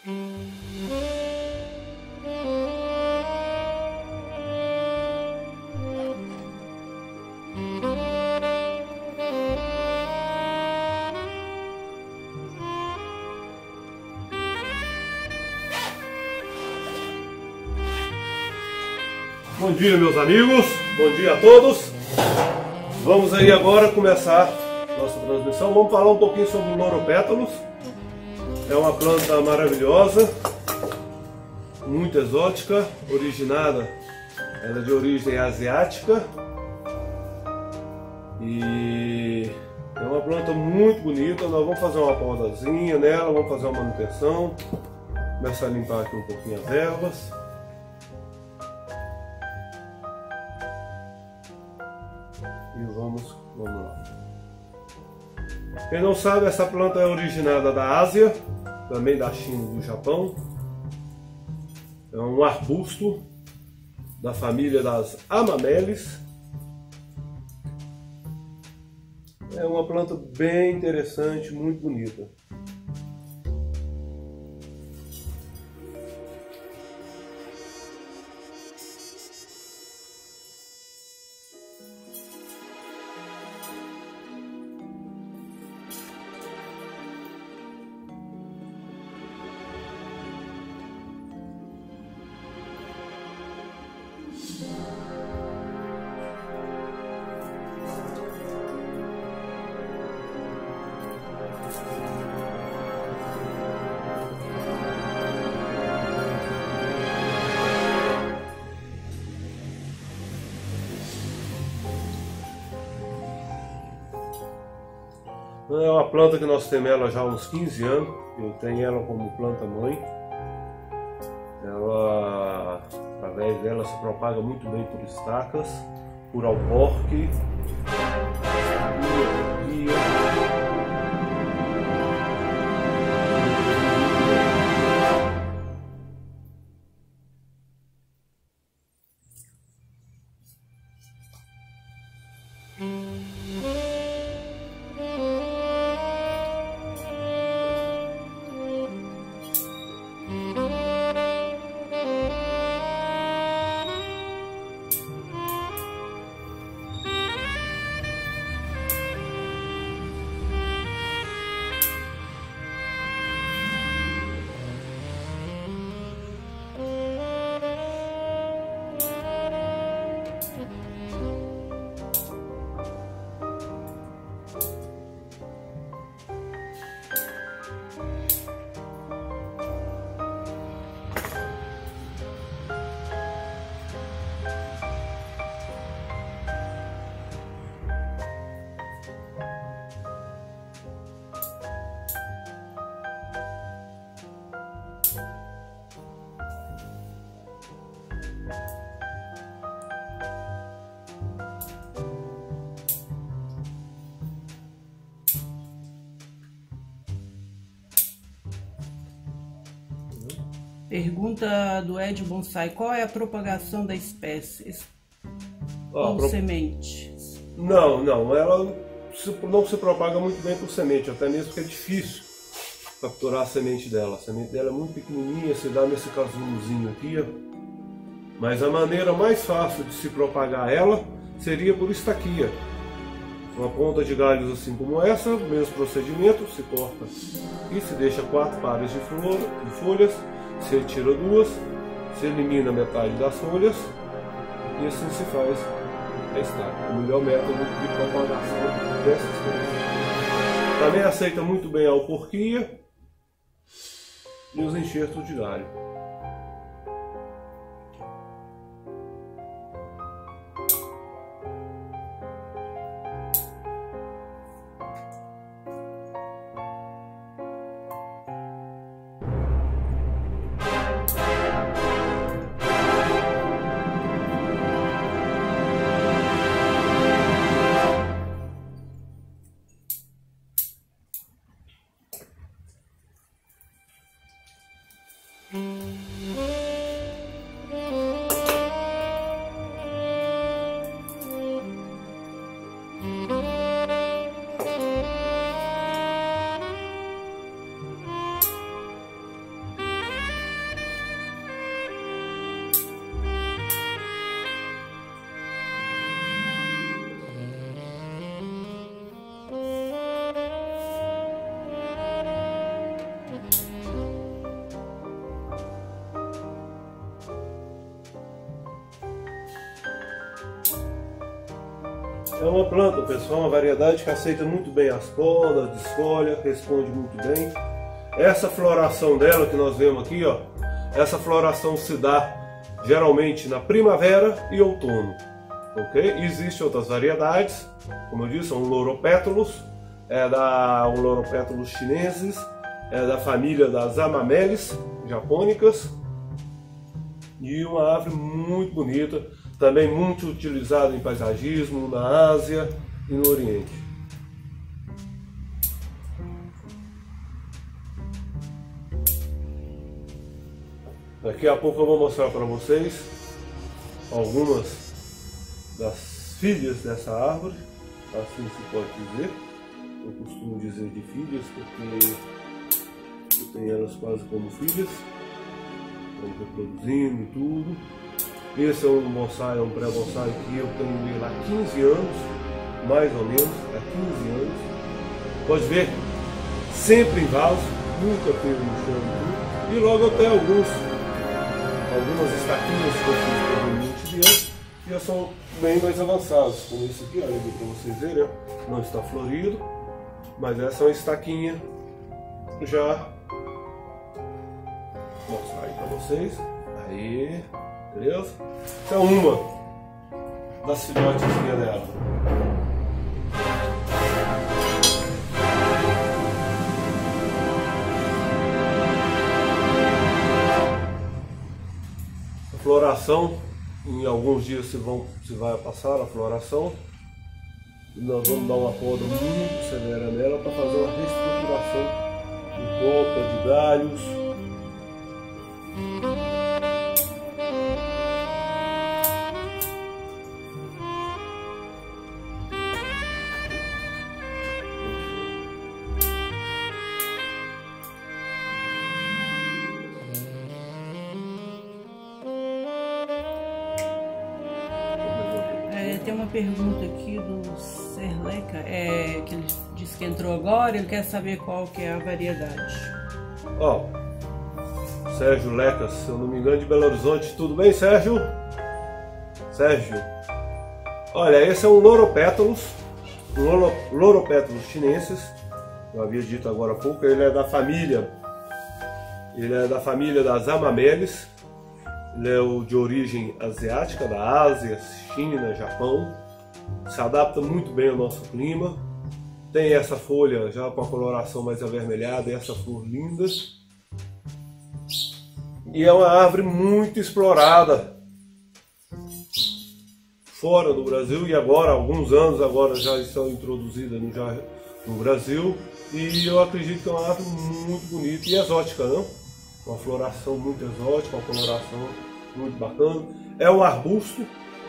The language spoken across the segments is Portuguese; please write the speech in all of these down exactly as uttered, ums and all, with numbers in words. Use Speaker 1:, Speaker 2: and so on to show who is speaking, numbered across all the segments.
Speaker 1: Bom dia, meus amigos, bom dia a todos. Vamos aí agora começar nossa transmissão. Vamos falar um pouquinho sobre o Loropétalos. É uma planta maravilhosa, muito exótica, originada, ela é de origem asiática e é uma planta muito bonita. Nós vamos fazer uma podazinha nela, vamos fazer uma manutenção, começar a limpar aqui um pouquinho as ervas. E vamos, vamos lá. Quem não sabe, essa planta é originada da Ásia, também da China e do Japão. É um arbusto da família das Amamelis. É uma planta bem interessante, muito bonita. É uma planta que nós temos ela já há uns quinze anos. Eu tenho ela como planta mãe. Ela, através dela, se propaga muito bem por estacas, por alporque. E,
Speaker 2: Pergunta do Ed Bonsai: qual é a propagação da espécie
Speaker 1: ó,
Speaker 2: com
Speaker 1: pro...
Speaker 2: semente?
Speaker 1: Não, não, ela não se propaga muito bem por semente, até mesmo porque é difícil capturar a semente dela. A semente dela é muito pequenininha, se dá nesse casulozinho aqui, ó. Mas a maneira mais fácil de se propagar ela seria por estaquia. Uma ponta de galhos assim como essa, mesmo procedimento, se corta e se deixa quatro pares de, flor, de folhas, se retira duas, se elimina metade das folhas e assim se faz a estaca. O melhor método de propagação dessa espécie. Também aceita muito bem a alporquia e os enxertos de galho. Hum. É uma planta, pessoal, uma variedade que aceita muito bem as podas, desfolha, responde muito bem. Essa floração dela que nós vemos aqui, ó, essa floração se dá geralmente na primavera e outono, ok? Existem outras variedades, como eu disse, são Loropetalus, é da um Loropetalus chineses, é da família das Amamelis japônicas, e uma árvore muito bonita, também muito utilizada em paisagismo na Ásia e no Oriente. Daqui a pouco eu vou mostrar para vocês algumas das filhas dessa árvore, assim se pode dizer. Eu costumo dizer de filhas porque eu tenho elas quase como filhas, estão reproduzindo e tudo. Esse é um bonsai, é um pré-bonsai que eu tenho ele há quinze anos, mais ou menos, há quinze anos. Pode ver, sempre em vaso, nunca teve no chão. E logo eu tenho alguns, algumas estaquinhas que eu fiz provavelmente de anos, que já são bem mais avançados, como esse aqui, olha aqui para vocês verem, ó. Não está florido, mas essa é uma estaquinha já. Vou mostrar aí para vocês. Aí. Beleza? Essa é uma das filhotezinhas dela. A floração, em alguns dias se, vão, se vai passar a floração. E nós vamos dar uma poda muito severa nela para fazer uma reestruturação de copa, de galhos.
Speaker 2: Tem uma pergunta aqui do Serleca, é, que ele disse que entrou agora, ele quer saber qual que é a variedade.
Speaker 1: Ó, Sérgio Lecas, se eu não me engano, de Belo Horizonte. Tudo bem, Sérgio? Sérgio. Olha, esse é um Loropetalus, um Loropetalus chinenses, eu havia dito agora há pouco. Ele é da família, ele é da família das Amamelis. Ele é o de origem asiática, da Ásia, China, Japão. Se adapta muito bem ao nosso clima. Tem essa folha já com a coloração mais avermelhada e essa flor linda. E é uma árvore muito explorada fora do Brasil, e agora, há alguns anos agora já estão introduzidas no, já, no Brasil. E eu acredito que é uma árvore muito bonita e exótica, não? Uma floração muito exótica, uma coloração muito bacana. É um arbusto.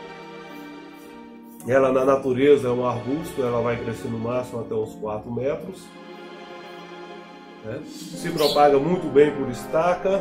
Speaker 1: Ela na natureza é um arbusto, ela vai crescer no máximo até uns quatro metros. Né? Se propaga muito bem por estaca.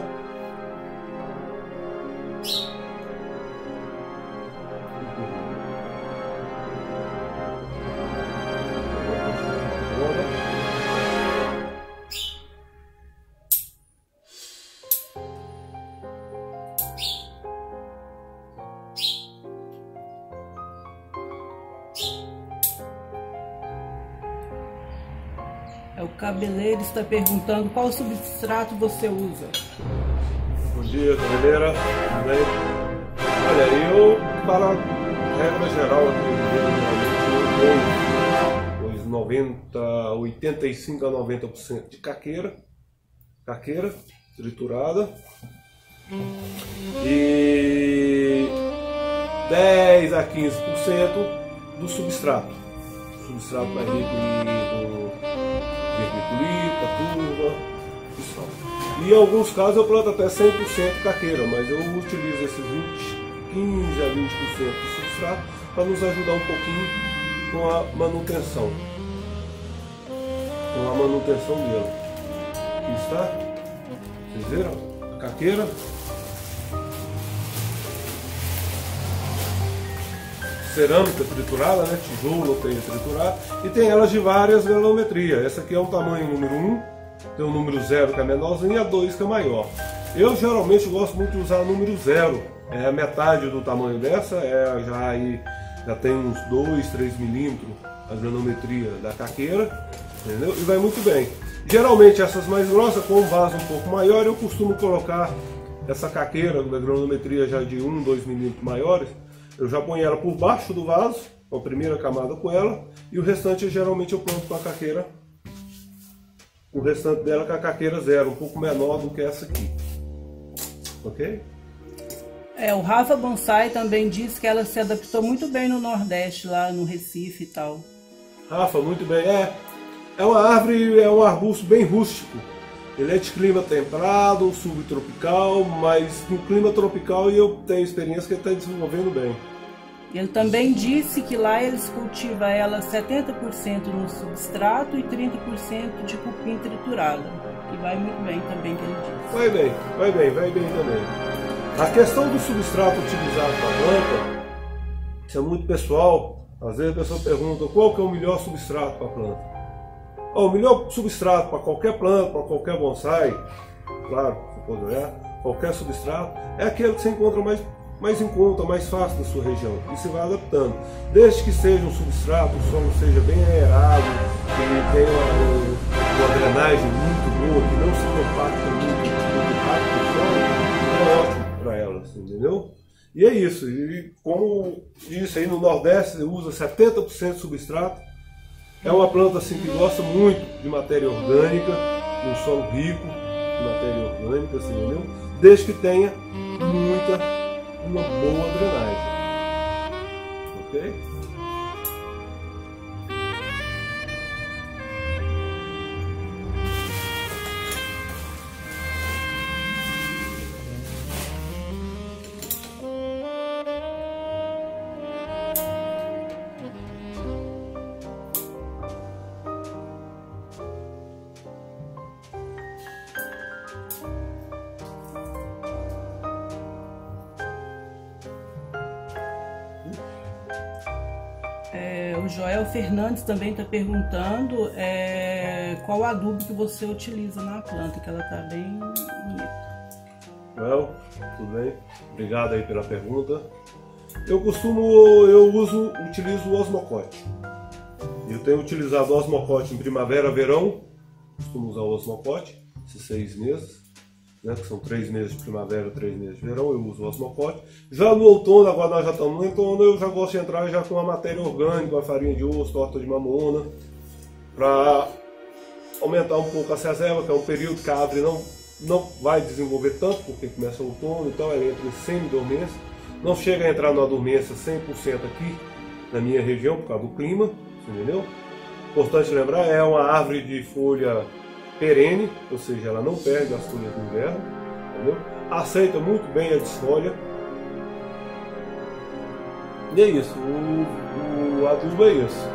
Speaker 2: É, o Cabeleiro está perguntando qual substrato você usa.
Speaker 1: Bom dia, cabeleira. Tudo bem? Olha, eu, para a regra geral, eu tenho noventa, oitenta e cinco a noventa por cento de caqueira, caqueira triturada, e dez a quinze por cento do substrato. O substrato mais rico em vermiculita, turva e só. E em alguns casos eu planto até cem por cento caqueira, mas eu utilizo esses vinte, quinze a vinte por cento do substrato para nos ajudar um pouquinho com a manutenção. Com a manutenção dele. Aqui está. Vocês viram? A caqueira. Cerâmica triturada, né? Tijolo, telha triturada, e tem elas de várias granometrias. Essa aqui é um tamanho número um, tem o número zero que é menorzinho e a dois que é maior. Eu geralmente gosto muito de usar o número zero, é a metade do tamanho dessa, é já aí já tem uns dois, três milímetros a granometria da caqueira, entendeu? E vai muito bem. Geralmente essas mais grossas, com um vaso um pouco maior, eu costumo colocar essa caqueira da granometria já de um, dois milímetros maiores, eu já ponho ela por baixo do vaso, a primeira camada com ela, e o restante geralmente eu planto com a caqueira, o restante dela com a caqueira zero, um pouco menor do que essa aqui, ok?
Speaker 2: É, o Rafa Bonsai também disse que ela se adaptou muito bem no Nordeste, lá no Recife e tal.
Speaker 1: Rafa, muito bem, é, é uma árvore, é um arbusto bem rústico. Ele é de clima temperado, subtropical, mas no clima tropical eu tenho experiência que ele está desenvolvendo bem.
Speaker 2: Ele também disse que lá eles cultivam ela setenta por cento no substrato e trinta por cento de cupim triturado, que vai muito bem também, que ele disse.
Speaker 1: Vai bem, vai bem, vai bem também. A questão do substrato utilizado para a planta, isso é muito pessoal. Às vezes a pessoa pergunta qual que é o melhor substrato para a planta. O melhor substrato para qualquer planta, para qualquer bonsai, claro, você pode olhar, qualquer substrato, é aquele que você encontra mais, mais em conta, mais fácil na sua região, e se vai adaptando. Desde que seja um substrato, o solo seja bem aerado, que tenha uma, uma drenagem muito boa, que não se compacte muito, muito rápido o solo, é ótimo para elas, entendeu? E é isso, e como disse aí, no Nordeste usa setenta por cento de substrato. É uma planta assim que gosta muito de matéria orgânica, de um solo rico de matéria orgânica, assim, entendeu? Desde que tenha muita, uma boa drenagem. Ok?
Speaker 2: É, o Joel Fernandes também está perguntando é, qual adubo que você utiliza na planta, que ela está bem bonita.
Speaker 1: Well, tudo bem? Obrigado aí pela pergunta. Eu costumo, eu uso, utilizo o Osmocote. Eu tenho utilizado o Osmocote em primavera, verão. Costumo usar o Osmocote, esses seis meses. Né, que são três meses de primavera, três meses de verão, eu uso o Osmocote. Já no outono, agora nós já estamos no outono, eu já gosto de entrar já com a matéria orgânica, a farinha de osso, torta de mamona, para aumentar um pouco a reserva, que é um período que a árvore não, não vai desenvolver tanto, porque começa o outono, então ela entra em semi-dormência. Não chega a entrar na dormência cem por cento aqui na minha região, por causa do clima, entendeu? Importante lembrar, é uma árvore de folha perene, ou seja, ela não perde as folhas do inverno, entendeu? Aceita muito bem a desfolha. E é isso, o, o adubo é isso.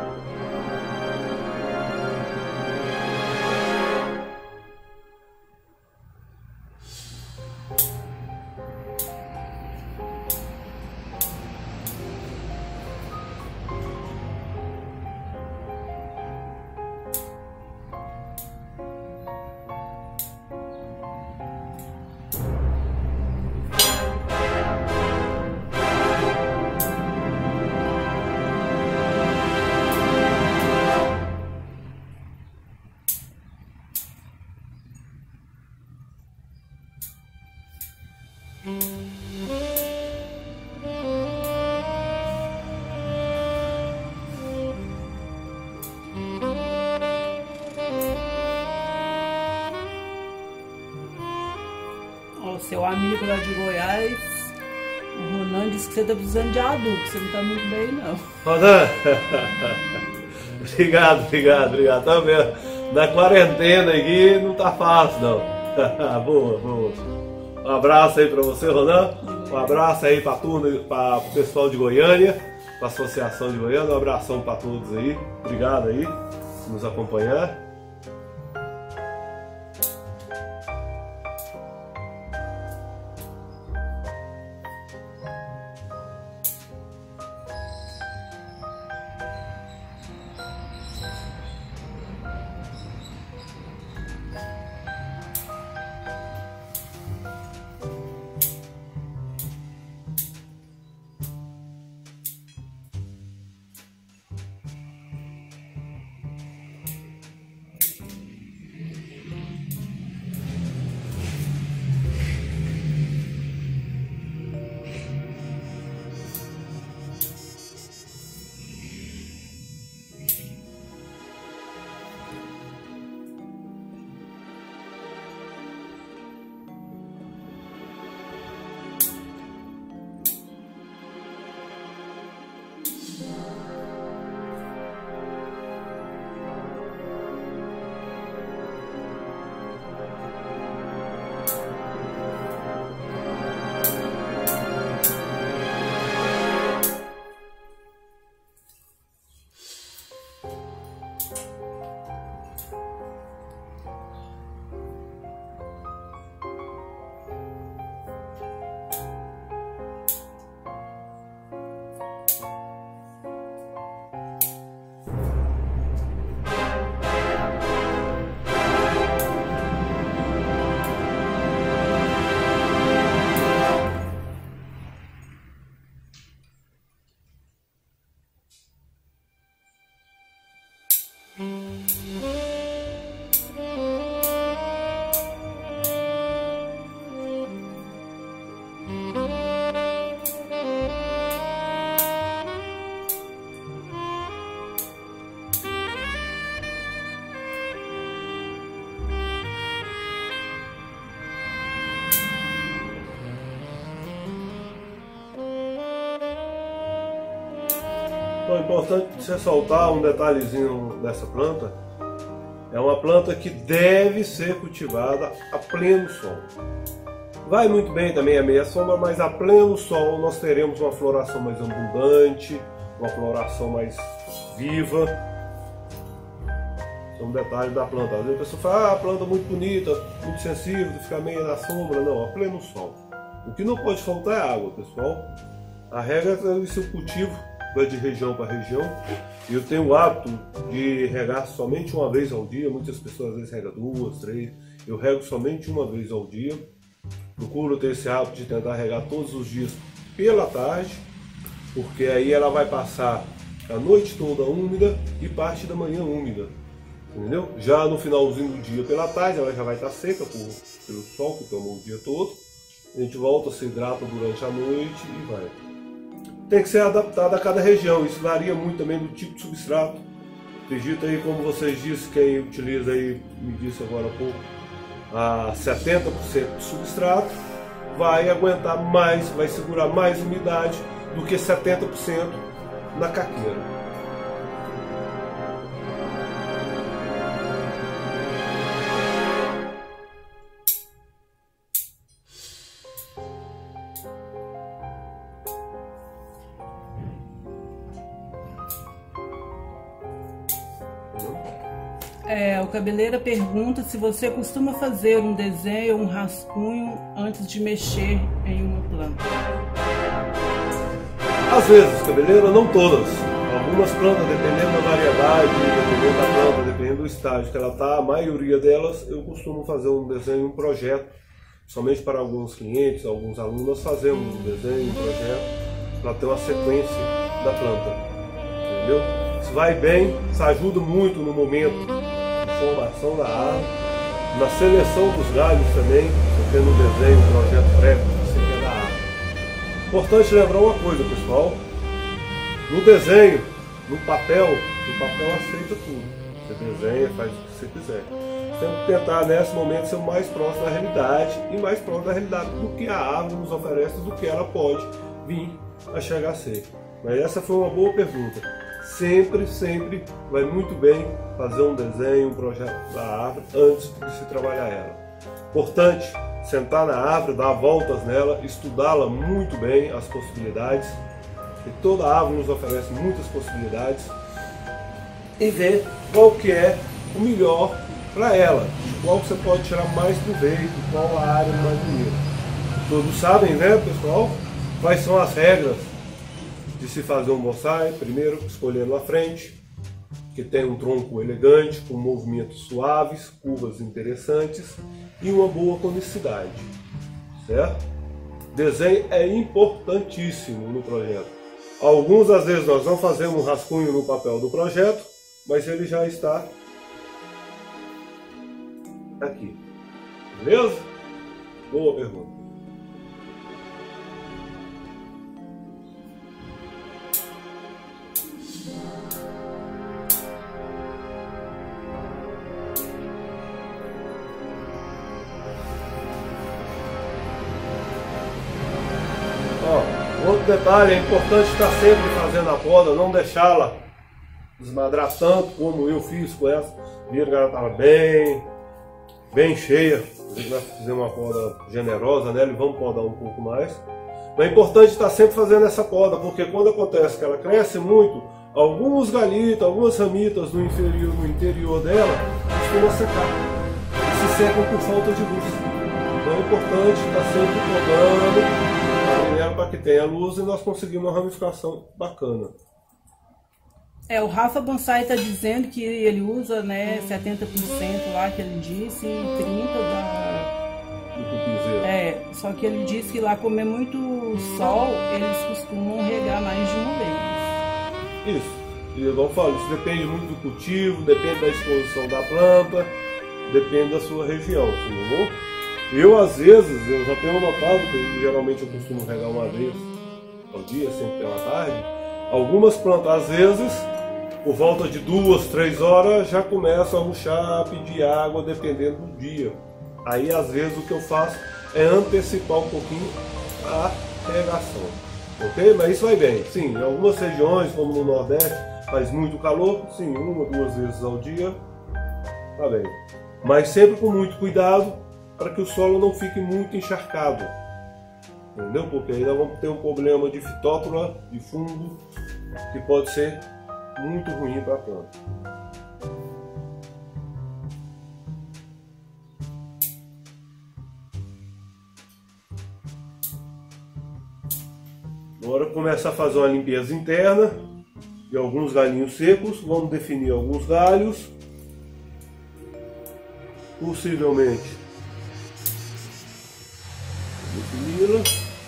Speaker 2: O seu amigo lá de Goiás, o Ronan, disse que você está precisando de adubo, que você não está muito bem, não.
Speaker 1: Ronan, obrigado, obrigado, obrigado. Tá vendo? Na quarentena aqui não tá fácil, não. Boa, boa. Um abraço aí para você, Ronan. Um abraço aí para tudo, para o pessoal de Goiânia, para a Associação de Goiânia. Um abração para todos aí. Obrigado aí por nos acompanhar. Pessoal, é importante ressaltar um detalhezinho dessa planta. É uma planta que deve ser cultivada a pleno sol. Vai muito bem também a meia sombra, mas a pleno sol nós teremos uma floração mais abundante, uma floração mais viva. São detalhes da planta. Às vezes a pessoa fala, ah, a planta é muito bonita, muito sensível, fica meio na sombra. Não, a pleno sol. O que não pode faltar é água, pessoal. A regra é que o cultivo vai de região para região. E eu tenho o hábito de regar somente uma vez ao dia. Muitas pessoas às vezes regam duas, três. Eu rego somente uma vez ao dia. Procuro ter esse hábito de tentar regar todos os dias pela tarde, porque aí ela vai passar a noite toda úmida e parte da manhã úmida, entendeu? Já no finalzinho do dia pela tarde ela já vai estar seca por, pelo sol que tomou o dia todo. A gente volta, se hidrata durante a noite e vai. Tem que ser adaptado a cada região, isso varia muito também do tipo de substrato. Acredito aí, como vocês disseram, quem utiliza aí, me disse agora há pouco, a setenta por cento de substrato, vai aguentar mais, vai segurar mais umidade do que setenta por cento na caqueira.
Speaker 2: É, o Cabeleira pergunta se você costuma fazer um desenho ou um rascunho antes de mexer em uma planta.
Speaker 1: Às vezes, Cabeleira, não todas. Algumas plantas, dependendo da variedade, dependendo da planta, dependendo do estágio que ela está, a maioria delas eu costumo fazer um desenho, um projeto. Somente para alguns clientes, alguns alunos, nós fazemos um desenho, um projeto, para ter uma sequência da planta. Entendeu? Isso vai bem, isso ajuda muito no momento formação da árvore, na seleção dos galhos também, você tendo um desenho, um projeto prévio que você quer da árvore. Importante lembrar uma coisa, pessoal, no desenho, no papel, o papel aceita tudo. Você desenha, faz o que você quiser. Você tem que tentar nesse momento ser o mais próximo da realidade e mais próximo da realidade do que a árvore nos oferece, do que ela pode vir a chegar a ser. Mas essa foi uma boa pergunta. Sempre, sempre vai muito bem fazer um desenho, um projeto da árvore antes de se trabalhar ela. Importante sentar na árvore, dar voltas nela, estudá-la muito bem, as possibilidades. E toda árvore nos oferece muitas possibilidades. E ver qual que é o melhor para ela, qual você pode tirar mais proveito, qual a área mais bonita. Todos sabem, né, pessoal, quais são as regras de se fazer um bonsai. Primeiro, escolhendo a frente, que tem um tronco elegante, com movimentos suaves, curvas interessantes e uma boa conicidade, certo? Desenho é importantíssimo no projeto. Alguns, às vezes, nós não fazemos um rascunho no papel do projeto, mas ele já está aqui. Beleza? Boa pergunta. Outro detalhe, é importante estar sempre fazendo a poda, não deixá-la desmadrar tanto como eu fiz com essa. Viram que ela estava bem, bem cheia. Nós fizemos uma poda generosa nela e vamos podar um pouco mais. Mas é importante estar sempre fazendo essa poda, porque quando acontece que ela cresce muito, alguns galitos, algumas ramitas no interior, no interior dela costumam secar. E se secam por falta de luz. Então é importante estar sempre podando para que tenha luz e nós conseguimos uma ramificação bacana.
Speaker 2: É, o Rafa Bonsai está dizendo que ele usa, né, setenta por cento lá que ele disse e trinta por cento da...
Speaker 1: do cupinzeiro.
Speaker 2: É, só que ele disse que lá como é muito sol, eles costumam regar mais de uma vez.
Speaker 1: Isso. E eu falo, isso depende muito do cultivo, depende da exposição da planta, depende da sua região, entendeu? Eu, às vezes, eu já tenho notado que eu, geralmente eu costumo regar uma vez ao dia, sempre pela tarde. Algumas plantas, às vezes, por volta de duas, três horas, já começam a murchar, a pedir água, dependendo do dia. Aí, às vezes, o que eu faço é antecipar um pouquinho a regação. ok? Mas isso vai bem. Sim, em algumas regiões, como no Nordeste, faz muito calor, sim, uma ou duas vezes ao dia, tá bem. Mas sempre com muito cuidado para que o solo não fique muito encharcado, entendeu? Porque aí nós vamos ter um problema de fitóctora, de fungo, que pode ser muito ruim para a planta. Agora começa a fazer uma limpeza interna de alguns galhinhos secos. Vamos definir alguns galhos. Possivelmente defini-la.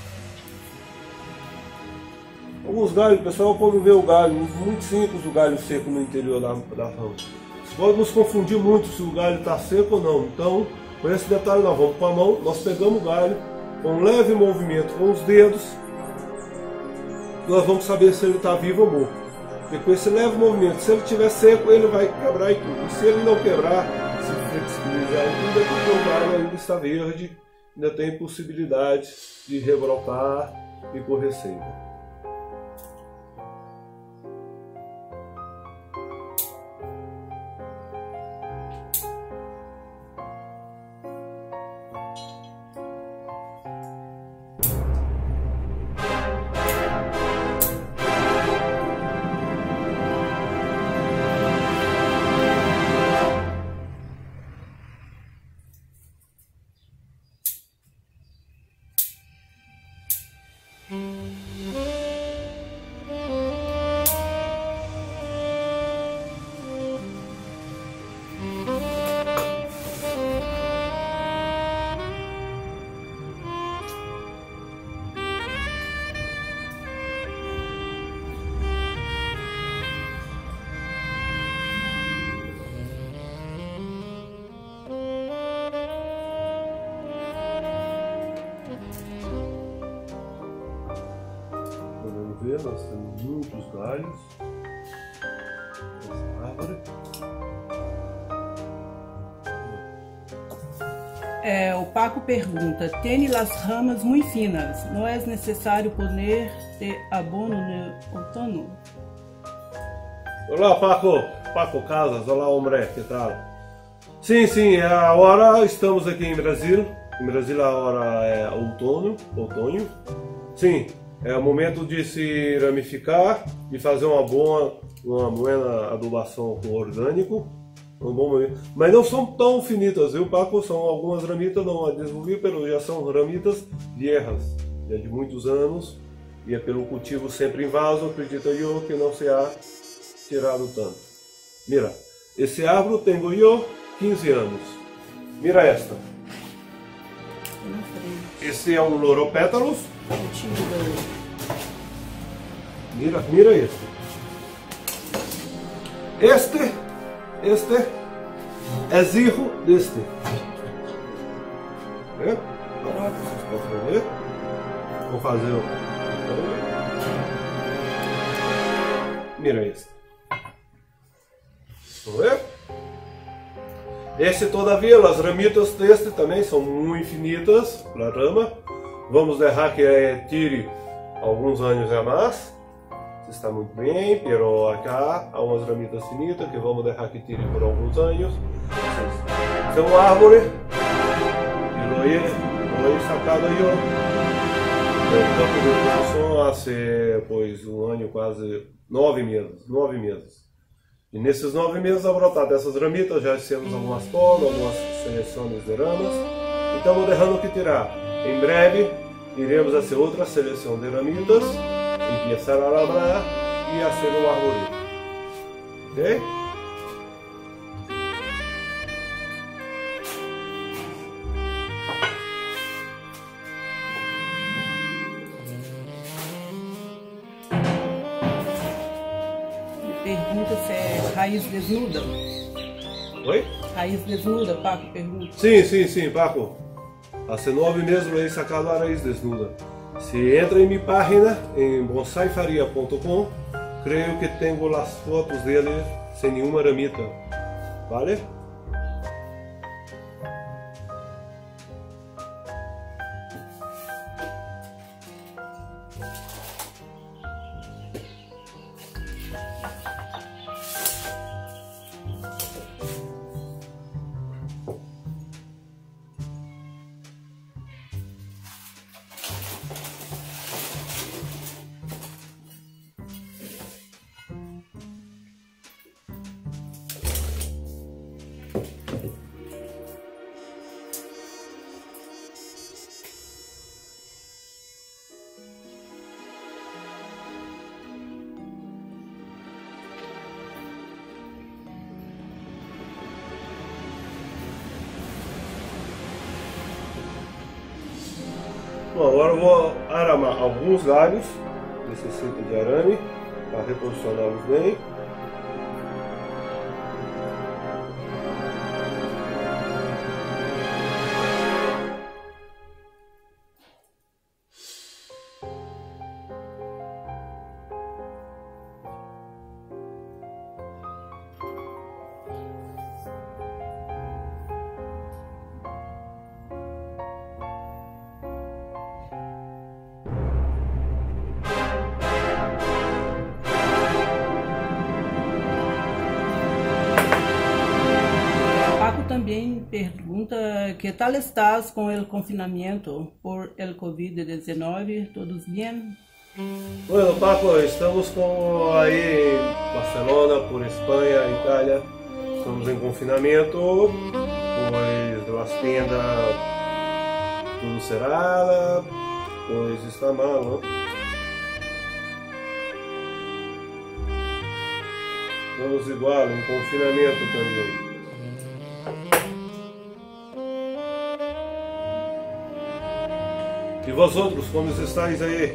Speaker 1: Alguns galhos, pessoal, quando vê o galho muito simples, o galho seco no interior da, da rama, pode nos confundir muito se o galho está seco ou não. Então, com esse detalhe, nós vamos com a mão, nós pegamos o galho com um leve movimento com os dedos, nós vamos saber se ele está vivo ou morto. Porque com esse leve movimento, se ele estiver seco, ele vai quebrar e tudo. E se ele não quebrar, se flexibilizar e tudo, é porque o galho ainda está verde, ainda tem possibilidade de rebrotar e correr seiva. Ver, nós temos muitos galhos nessa árvore.
Speaker 2: É, o Paco pergunta: tem las ramas muito finas, não é necessário poner de abono no outono?
Speaker 1: Olá, Paco, Paco Casas, olá, hombre, que tal? Sim, sim, agora estamos aqui em Brasil. Em Brasil a hora é outono, outono. Sim. É o momento de se ramificar, de fazer uma boa, uma boa adubação com orgânico. Um bom momento. Mas não são tão finitas, viu, Paco? São algumas ramitas, não a desenvolver, pero já são ramitas viejas, já de muitos anos, e é pelo cultivo sempre em vaso, acredito eu, que não se há tirado tanto. Mira, esse árvore tenho eu quinze anos. Mira esta. Esse é um Loropétalos. Mira, mira este. Este, este é hijo deste. É? Vocês podem ver? Vou fazer o... Mira este. Vamos ver? Este, todavia, as ramitas deste também são muito infinitas, a rama. Vamos deixar que tire alguns anos a mais. Está muito bem, pero acá há umas ramitas finitas que vamos deixar que tire por alguns anos. Esta é uma árvore e lo he, lo he sacado eu do campo de produção há pois um ano, quase nove meses, nove meses. E nesses nove meses a brotar dessas ramitas já fizemos algumas podas, algumas seleções de ramas. E estamos deixando que tirar. Em breve iremos fazer outra seleção de ramitas, começar a labrar e a ser um arvoredo. Ok?
Speaker 2: Pergunta se é raiz desnuda.
Speaker 1: Oi?
Speaker 2: Raiz desnuda, Paco pergunta.
Speaker 1: Sim, sim, sim, Paco. Há nove meses eu he sacado a raiz desnuda. Se entra em minha página, em bonsai faria ponto com, creio que tenho as fotos dele sem nenhuma ramita. Vale? Bom, agora eu vou aramar alguns galhos, necessita de arame, para reposicioná-los bem.
Speaker 2: También pregunta, ¿qué tal estás con el confinamiento por el COVID diecinueve? ¿Todos bien?
Speaker 1: Bueno, Paco, estamos com, aí em Barcelona, por Espanha, Itália. Estamos em confinamento, pois las tiendas tudo cerrada, pois está mal, ¿no? Estamos igual, em confinamento também. E vosotros, como estáis aí?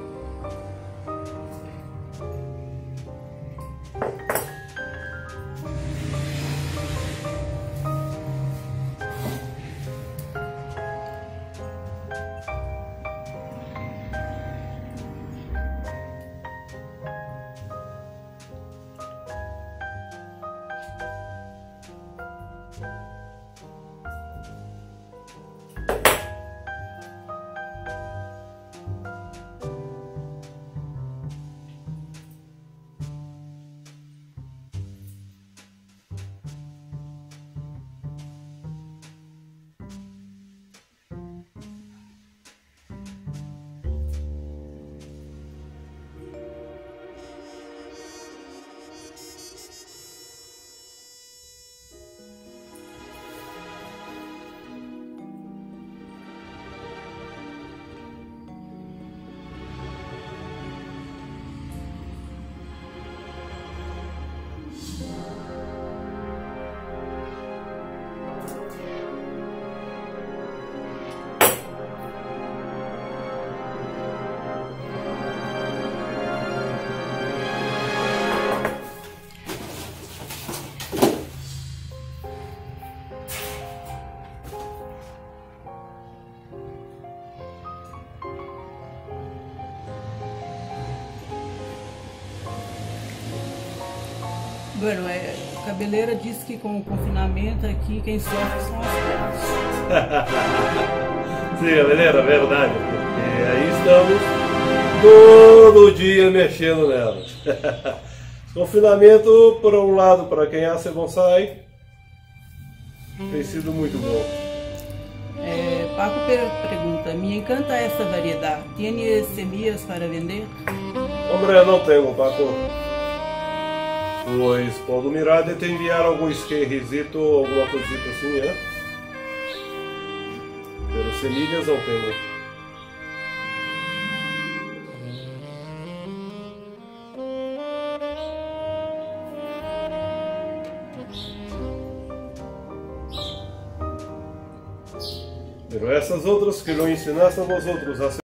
Speaker 2: Bueno, é, a cabeleira diz que com o confinamento aqui quem sofre são as pernas.
Speaker 1: Sim, cabeleira, verdade, porque aí estamos todo dia mexendo nelas. Confinamento, por um lado, para quem hace bonsai, tem sido muito bom.
Speaker 2: É, Paco pergunta, me encanta esta variedade, tem semillas para vender?
Speaker 1: Hombre, não tenho, Paco. Pois pode mirar de te enviar algum esquerrizito ou alguma coisita assim, né? Pero semilhas não tenho. Pero essas outras que não ensinaste a vosotros a